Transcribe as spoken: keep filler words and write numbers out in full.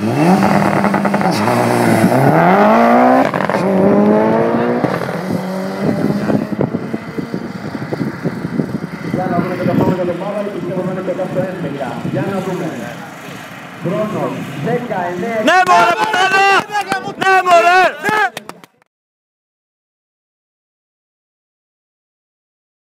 Για να δούμε και το χρόνο για το Μάβαρη, πιστεύω να είναι κοντά στο έντεκα. Για να δούμε. Χρόνος δεκαεννέα. Ναι μωρέ, ναι μωρέ!